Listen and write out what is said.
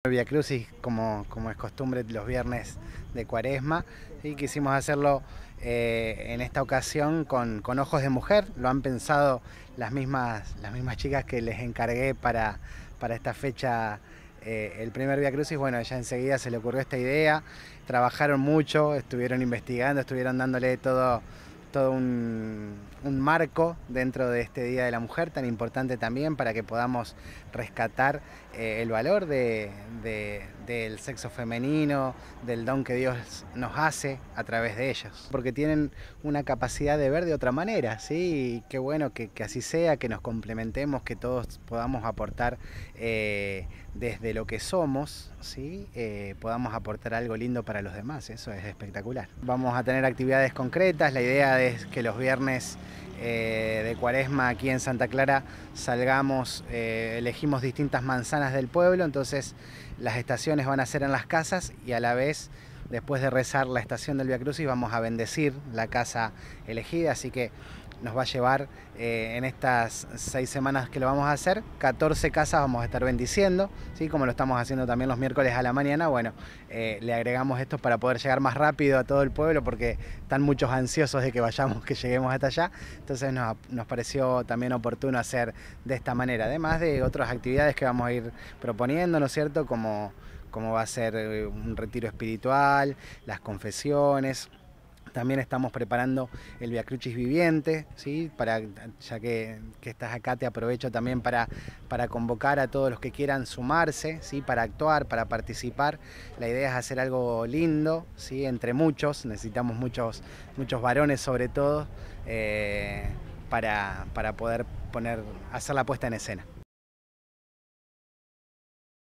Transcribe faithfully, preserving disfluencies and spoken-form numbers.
El Vía Crucis, como, como es costumbre los viernes de Cuaresma, y quisimos hacerlo eh, en esta ocasión con, con ojos de mujer. Lo han pensado las mismas, las mismas chicas que les encargué para, para esta fecha eh, el primer Vía Crucis. Bueno, ya enseguida se le ocurrió esta idea, trabajaron mucho, estuvieron investigando, estuvieron dándole todo, todo un, un marco dentro de este Día de la Mujer tan importante también, para que podamos rescatar eh, el valor de, de, del sexo femenino, del don que Dios nos hace a través de ellos, porque tienen una capacidad de ver de otra manera, ¿sí? Y qué bueno que, que así sea, que nos complementemos, que todos podamos aportar eh, desde lo que somos, ¿sí? Eh, podamos aportar algo lindo para los demás. Eso es espectacular. Vamos a tener actividades concretas. La idea es que los viernes eh, de Cuaresma aquí en Santa Clara salgamos, eh, elegimos distintas manzanas del pueblo, entonces las estaciones van a ser en las casas, y a la vez, después de rezar la estación del Vía Crucis, vamos a bendecir la casa elegida, así que nos va a llevar eh, en estas seis semanas que lo vamos a hacer, catorce casas vamos a estar bendiciendo, ¿sí? Como lo estamos haciendo también los miércoles a la mañana. Bueno, eh, le agregamos esto para poder llegar más rápido a todo el pueblo, porque están muchos ansiosos de que vayamos, que lleguemos hasta allá. Entonces nos, nos pareció también oportuno hacer de esta manera, además de otras actividades que vamos a ir proponiendo, ¿no es cierto? Como, como va a ser un retiro espiritual, las confesiones. También estamos preparando el Vía Crucis viviente, ¿sí? Para, ya que, que estás acá, te aprovecho también para, para convocar a todos los que quieran sumarse, ¿sí? Para actuar, para participar. La idea es hacer algo lindo, ¿sí? Entre muchos, necesitamos muchos, muchos varones sobre todo, eh, para, para poder poner, hacer la puesta en escena.